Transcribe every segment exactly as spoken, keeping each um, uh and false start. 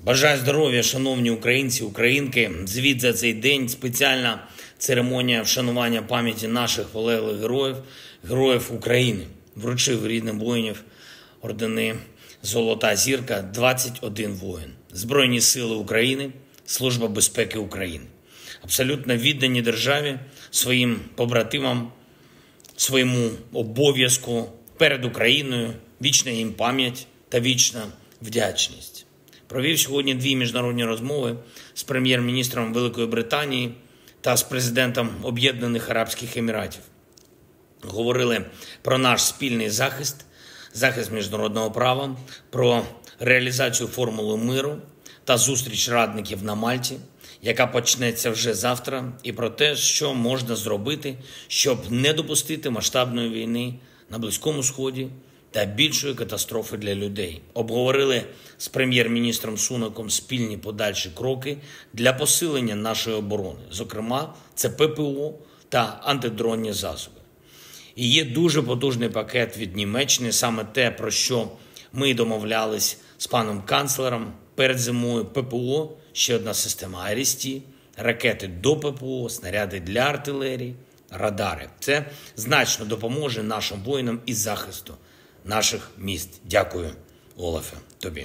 Бажаю здоров'я, шановні українці, українки. Звіт за цей день – спеціальна церемонія вшанування пам'яті наших полеглих героїв, героїв України. Вручив рідним воїнів ордени «Золота зірка» двадцять один воїн. Збройні сили України, Служба безпеки України. Абсолютно віддані державі, своїм побратимам, своєму обов'язку перед Україною, вічна їм пам'ять та вічна вдячність. Провів сьогодні дві міжнародні розмови з прем'єр-міністром Великої Британії та з президентом Об'єднаних Арабських Еміратів. Говорили про наш спільний захист, захист міжнародного права, про реалізацію формули миру та зустріч радників на Мальті, яка почнеться вже завтра, і про те, що можна зробити, щоб не допустити масштабної війни на Близькому Сході та більшої катастрофи для людей. Обговорили з прем'єр-міністром Сунаком спільні подальші кроки для посилення нашої оборони. Зокрема, це ППО та антидронні засоби. І є дуже потужний пакет від Німеччини, саме те, про що ми домовлялись з паном канцлером перед зимою. ППО, ще одна система Арісті, ракети до ППО, снаряди для артилерії, радари. Це значно допоможе нашим воїнам із захисту наших міст. Дякую, Олафе, тобі.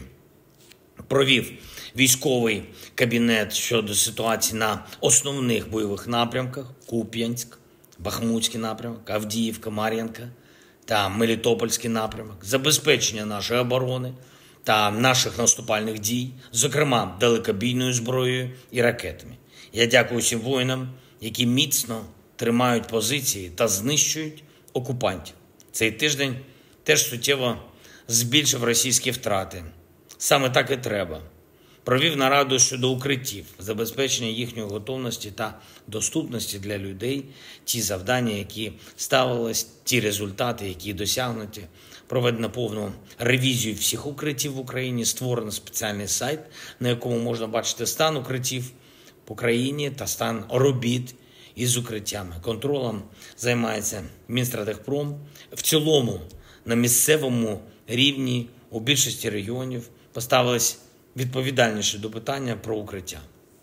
Провів військовий кабінет щодо ситуації на основних бойових напрямках: Куп'янськ, Бахмутський напрямок, Авдіївка, Мар'їнка та Мелітопольський напрямок, забезпечення нашої оборони та наших наступальних дій, зокрема далекобійною зброєю і ракетами. Я дякую всім воїнам, які міцно тримають позиції та знищують окупантів. Цей тиждень теж суттєво збільшив російські втрати. Саме так і треба. Провів нараду щодо укриттів, забезпечення їхньої готовності та доступності для людей, ті завдання, які ставились, ті результати, які досягнуті. Проведено повну ревізію всіх укриттів в Україні, створено спеціальний сайт, на якому можна бачити стан укриттів по країні та стан робіт із укриттями. Контролем займається Мінстратегпром. В цілому на місцевому рівні у більшості регіонів поставились відповідальніше до питання про укриття.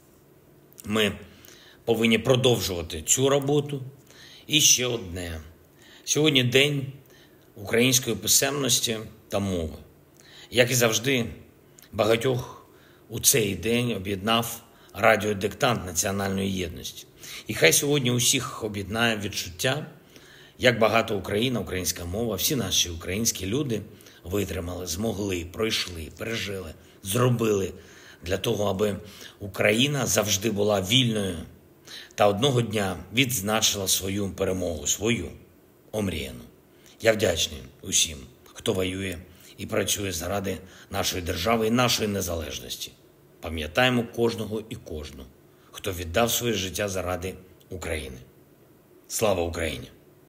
Ми повинні продовжувати цю роботу. І ще одне. Сьогодні день української писемності та мови. Як і завжди, багатьох у цей день об'єднав радіодиктант національної єдності. І хай сьогодні усіх об'єднає відчуття, як багато Україна, українська мова, всі наші українські люди витримали, змогли, пройшли, пережили, зробили для того, аби Україна завжди була вільною та одного дня відзначила свою перемогу, свою омріяну. Я вдячний усім, хто воює і працює заради нашої держави і нашої незалежності. Пам'ятаємо кожного і кожну, хто віддав своє життя заради України. Слава Україні!